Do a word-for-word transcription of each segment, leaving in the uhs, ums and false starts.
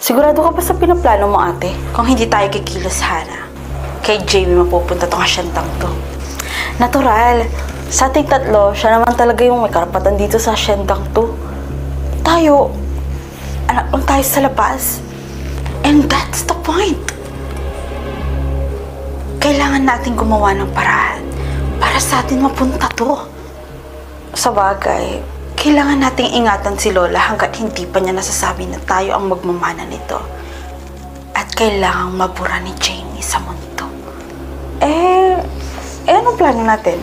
Sigurado ka ba sa pinaplano mo, ate? Kung hindi tayo kikilos, Hana, kay Jamie mapupunta tong asyentang to. Natural. Sa ating tatlo, siya naman talaga yung may karapatan dito sa asyentang to. Tayo, anak lang tayo sa labas. And that's the point. Kailangan natin gumawa ng paraan para sa atin mapunta to. Sa bagay, kailangan nating ingatan si Lola hanggat hindi pa niya nasasabi na tayo ang magmamana nito. At kailangang mabura ni Jamie sa mundo. Eh, eh anong plano natin?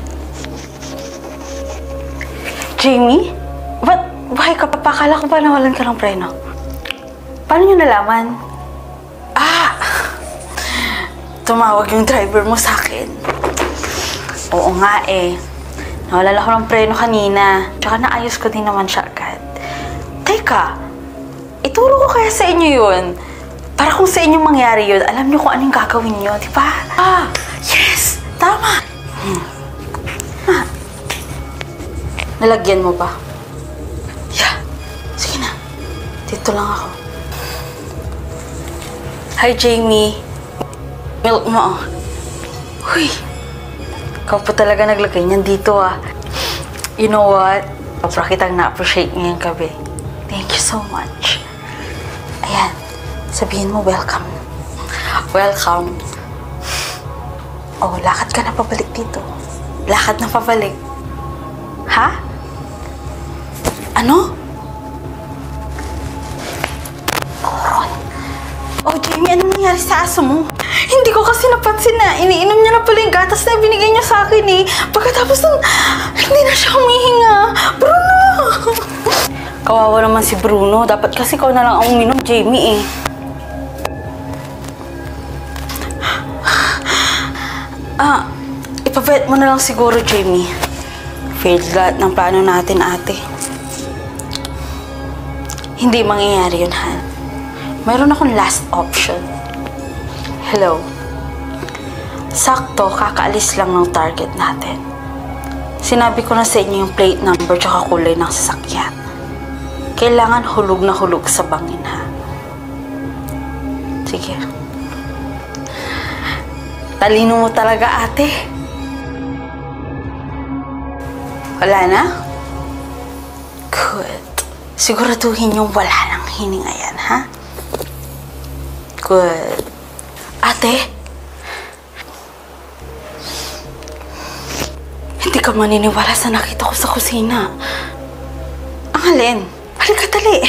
Jamie? Ba't buhay ka pa? Akala ko ba nawalan ka ng preno? Paano niyo nalaman? Ah! Tumawag yung driver mo sa akin. Oo nga eh. Nawalan ako ng preno kanina. Tsaka naayos ko din naman siya agad. Teka, ituro ko kaya sa inyo yun. Para kung sa inyo mangyari yun, alam niyo kung anong gagawin niyo, di ba? Ah, yes! Tama! Hmm. Ah. Nalagyan mo ba? Yeah. Sige na. Dito lang ako. Hi, Jamie. Milk mo. Huy! Ikaw po talaga naglagay niyan dito, ah. You know what? Sobra kitang na-appreciate ngayong gabi. Thank you so much. Ayan. Sabihin mo, welcome. Welcome. Oh, lakad ka na pabalik dito. Lakad na pabalik. Ha? Ano? Ron. Oh, Jamie, ano nangyari sa aso mo? Hindi ko kasi napansin na iniinom niya na pala yung gatas na binigay niya sa akin eh. Pagkatapos nun, hindi na siya humihinga. Bruno! Kawawa naman si Bruno. Dapat kasi ikaw na lang ang uminom, Jamie eh. Ah, ipavet mo na lang siguro, Jamie. Failed lahat ng plano natin, ate. Hindi mangyayari yun, Han. Mayroon akong last option. Hello. Sakto, kakaalis lang ng target natin. Sinabi ko na sa inyo yung plate number tsaka kulay ng sasakyan. Kailangan hulog na hulog sa bangin, ha? Sige. Talino mo talaga, ate. Wala na? Good. Siguraduhin yung wala nang hininga yan, ha? Good. Ate? Hindi ka maniniwala sa nakita ko sa kusina. Ang alin? Halika, dali.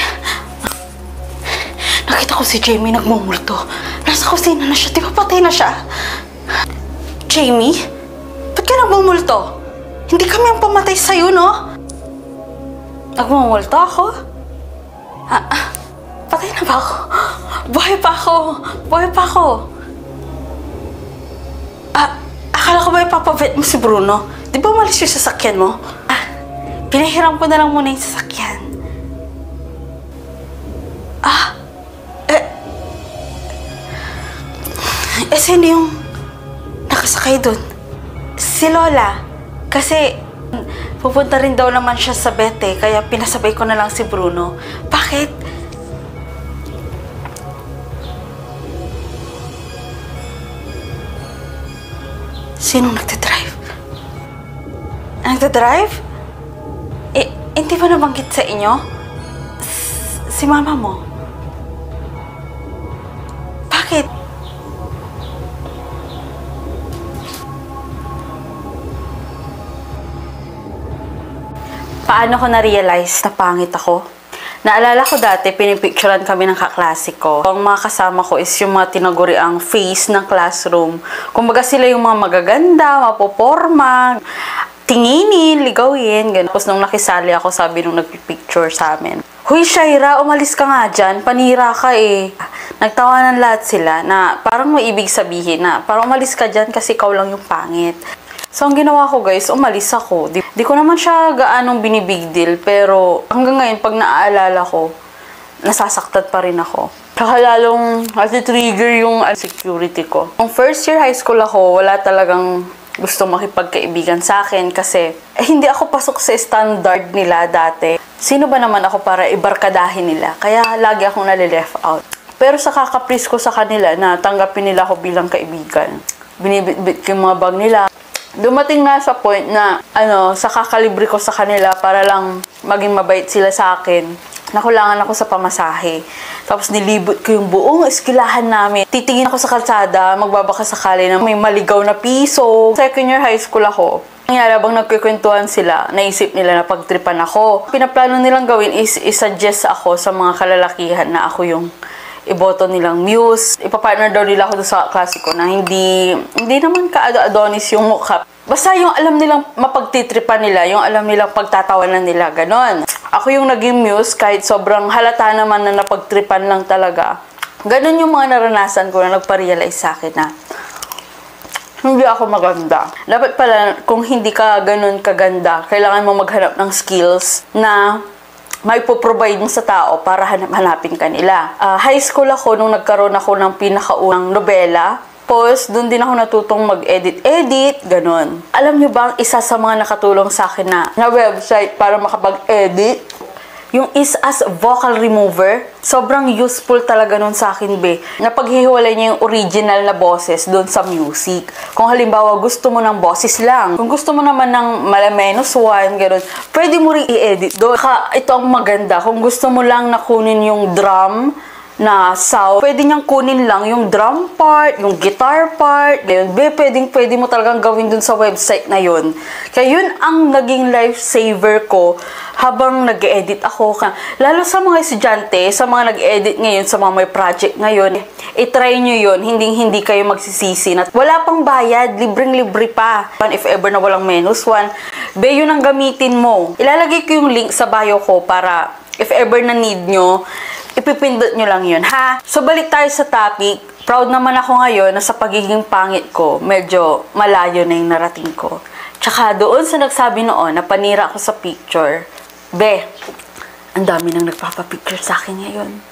Nakita ko si Jamie nagmumulto. Nasa kusina na siya. Di ba patay na siya? Jamie? Ba't ka nagmumulto? Hindi kami ang pamatay sa'yo, no? Nagmumulto ako? Ah, ah, patay na ba ako? Buhay pa ako! Buhay pa ako! Ah, akala ko ba ipapavet mo si Bruno? Di ba umalis yung sasakyan mo? Ah, pinahiram ko na lang muna yung sasakyan. Ah, eh... Eh, sino yung nakasakay dun? Si Lola. Kasi, pupunta rin daw naman siya sa Bete, kaya pinasabay ko na lang si Bruno. Bakit? Sinong nagdadrive? Nagdadrive? Eh, hindi ba nabanggit sa inyo? S si mama mo. Bakit? Paano ko na-realize na pangit ako? Naalala ko dati, pinipicturean kami ng kaklase ko. Ang mga kasama ko is yung mga tinaguriang face ng classroom. Kumbaga sila yung mga magaganda, mapoporma, tinginin, ligawin, gano'n. Tapos nung nakisali ako, sabi nung nagpipicture sa amin, "Huy, Shaira, umalis ka nga dyan. Panira ka eh." Nagtawanan lahat sila na parang may ibig sabihin na parang umalis ka dyan kasi ikaw lang yung pangit. So, ang ginawa ko, guys, umalis ako. Di, di ko naman siya gaanong binibig deal, pero hanggang ngayon, pag naaalala ko, nasasaktan pa rin ako. Saka lalong nati-trigger yung security ko. Nung first year high school ako, wala talagang gusto makipagkaibigan sa akin kasi eh, hindi ako pasok sa standard nila dati. Sino ba naman ako para ibarkadahin nila? Kaya lagi akong nalileft out. Pero sa kakapris ko sa kanila na tanggapin nila ako bilang kaibigan. Binibit-bit ko yung mga bag nila. Dumating nga sa point na, ano, sa kakalibre ko sa kanila para lang maging mabait sila sa akin. Nakulangan ako sa pamasahe. Tapos nilibot ko yung buong eskilahan namin. Titingin ako sa kalsada, magbabaka sakali na may maligaw na piso. Second year high school ako. Nangyari, habang nagkikwentuhan sila, naisip nila na pagtripan ako. Pinaplano nilang gawin is isuggest ako sa mga kalalakihan na ako yung iboto nilang muse. Ipapartner daw nila ako sa klasiko na hindi, hindi naman ka-adonis yung mukha. Basta yung alam nilang mapagtitripan nila, yung alam nilang pagtatawanan nila, ganon. Ako yung naging muse kahit sobrang halata naman na napagtripan lang talaga. Ganon yung mga naranasan ko na nagpa-realize sa akin na hindi ako maganda. Dapat pala, kung hindi ka ganon kaganda, kailangan mo maghanap ng skills na may po-provide mo sa tao para hanap hanapin ka nila. Uh, high school ako nung nagkaroon ako ng pinakaunang nobela. Tapos, doon din ako natutong mag-edit-edit, ganon. Alam niyo ba ang isa sa mga nakatulong sa akin na, na website para makapag-edit? Yung is as vocal remover, sobrang useful talaga nun sa akin, be. Napaghihiwalay niya yung original na boses doon sa music. Kung halimbawa gusto mo ng boses lang, kung gusto mo naman ng malamenos one, gano'n, pwede mo rin i-edit doon. Ka, ito ang maganda. Kung gusto mo lang nakunin yung drum na sound, pwede niyang kunin lang yung drum part, yung guitar part, yun, be, pwedeng, pwede mo talagang gawin dun sa website na yun. Kaya yun ang naging lifesaver ko habang nag-edit ako. Lalo sa mga estudyante, sa mga nag-edit ngayon, sa mga may project ngayon, i-try nyo yun, hindi hindi kayo magsisisi. Na wala pang bayad, libreng-libre pa. If ever na walang minus one, be, yun ang gamitin mo. Ilalagay ko yung link sa bio ko para if ever na need nyo, ipipindot nyo lang yun, ha? So, balik tayo sa topic. Proud naman ako ngayon na sa pagiging pangit ko, medyo malayo na yung narating ko. Tsaka doon sa nagsabi noon na panira ako sa picture, be, ang dami nang nagpapapicture sa akin ngayon.